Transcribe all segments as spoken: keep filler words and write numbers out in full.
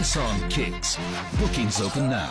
Nissan Kicks. Bookings open now.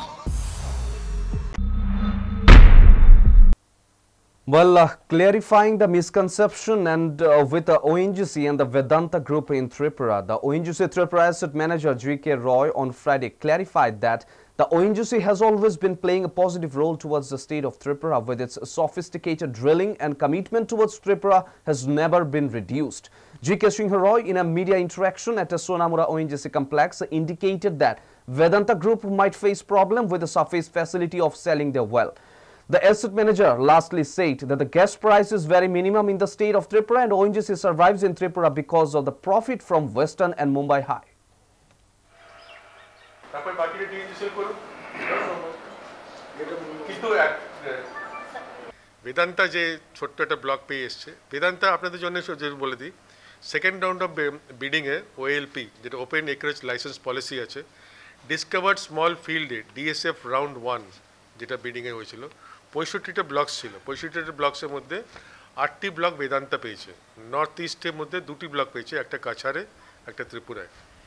Well, uh, clarifying the misconception and uh, with the O N G C and the Vedanta Group in Tripura, the O N G C Tripura Asset Manager G K Roy on Friday clarified that the O N G C has always been playing a positive role towards the state of Tripura with its sophisticated drilling, and commitment towards Tripura has never been reduced. G K Roy, in a media interaction at a Sonamura O N G C complex, indicated that Vedanta Group might face problem with the surface facility of selling their well. The asset manager lastly said that the gas price is very minimum in the state of Tripura and O N G C survives in Tripura because of the profit from Western and Mumbai High. Vedanta je ছোট্ট একটা block পেয়ে এসেছে। Vedanta আপনাদের জন্য বলে দিই, second round of bidding এ O L P যেটা ওপেন একরেজ লাইসেন্স পলিসি আছে, ডিসকভার্ড স্মল ফিল্ডে D S F round one যেটা বিডিং এ হয়েছিল, পঁয়ষট্টিটা ব্লকস ছিল। পঁয়ষট্টিটা ব্লকসের মধ্যে আটটি ব্লক বেদান্তা পেয়েছে। নর্থ ইস্টের মধ্যে দুটি ব্লক পেয়েছে, একটা কাছাড়ে একটা ত্রিপুরায়।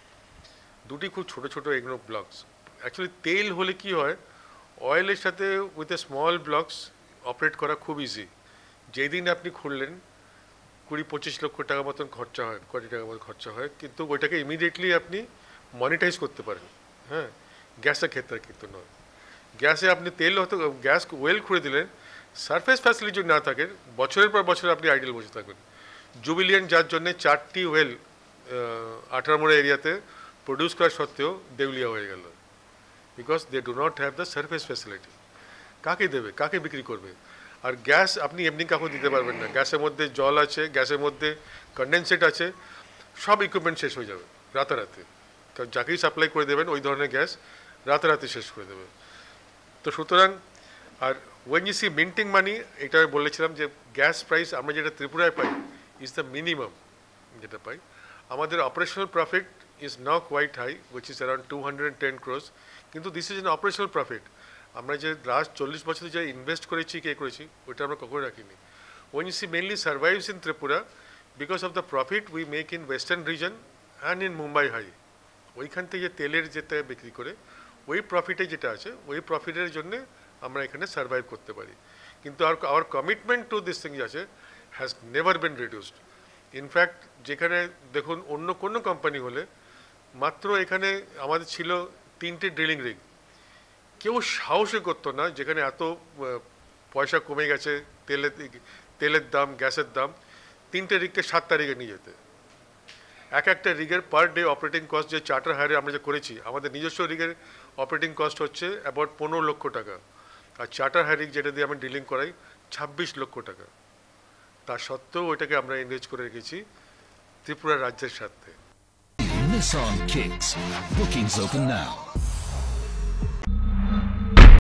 দুটি খুব ছোট ছোট এগুলো ব্লকস। অ্যাকচুয়ালি তেল হলে কি হয়, অয়েলের সাথে with a small blocks operate করা খুব ইজি। যেই দিন আপনি খুললেন কুড়ি পঁচিশ লক্ষ টাকা মতন খরচা হয়, কোটি টাকা মতো খরচা হয়, কিন্তু ওইটাকে ইমিডিয়েটলি আপনি মনিটাইজ করতে পারেন। হ্যাঁ, গ্যাসের ক্ষেত্রে কিন্তু নয়। গ্যাসে আপনি তেল হয়তো গ্যাস ওয়েল খুঁড়ে দিলেন, সারফেস ফ্যাসিলিটি যদি না থাকে বছরের পর বছর আপনি আইডেল বসে থাকবেন। জুবিলিয়ান যার জন্য চারটি ওয়েল আঠারোমোড়া এরিয়াতে প্রডিউস করা সত্ত্বেও দেউলিয়া হয়ে গেল, because they do not have the surface facility. কাকে দেবে, কাকে বিক্রি করবে? আর গ্যাস আপনি এমনি কাউকে দিতে পারবেন না। গ্যাসের মধ্যে জল আছে, গ্যাসের মধ্যে কন্ডেনসেট আছে, সব ইকুইপমেন্ট শেষ হয়ে যাবে রাতারাতি। কারণ যাকেই সাপ্লাই করে দেবেন ওই ধরনের গ্যাস রাতারাতি শেষ করে দেবে। তো সুতরাং আর ওএনজিসি মিন্টিং মানি, এটা বলেছিলাম যে গ্যাস প্রাইস আমরা যেটা ত্রিপুরায় পাই ইজ দ্য মিনিমাম যেটা পাই। আমাদের operational profit is now quite high, which is around two hundred ten crores, কিন্তু this is an operational profit. আমরা যে লাস্ট চল্লিশ বছরে যে ইনভেস্ট করেছি, কে করেছি, ওইটা আমরা কখনো রাখিনি। ONGC mainly survives in Tripura because of the profit we make in western region and in Mumbai high. ওইখান থেকে তেলের যেটা বিক্রি করে ওই প্রফিটে যেটা আছে, ওই প্রফিটের জন্য আমরা এখানে সার্ভাইভ করতে পারি। কিন্তু আর our commitment to this thing আছে has never been reduced. In fact যেখানে দেখুন অন্য কোনো কোম্পানি হলে মাত্র এখানে আমাদের ছিল তিনটে ড্রিলিং রিগ, কেউ সাহসই করতো না, যেখানে এত পয়সা কমে গেছে তেলের তেলের দাম, গ্যাসের দাম, তিনটে রিগকে সাত তারিখে নিয়ে যেতে। এক একটা রিগের পার ডে অপারেটিং কস্ট যে চার্টার হায়ারে আমরা যে করেছি, আমাদের নিজস্ব রিগের অপারেটিং কস্ট হচ্ছে অ্যাবাউট পনেরো লক্ষ টাকা, আর চার্টার হায়ার রিগ যেটা দিয়ে আমি ডিলিং করাই ছাব্বিশ লক্ষ টাকা। তা সত্ত্বেও ওইটাকে আমরা এনগেজ করে রেখেছি ত্রিপুরা রাজ্যের সাথে। Nissan Kicks. Bookings open now.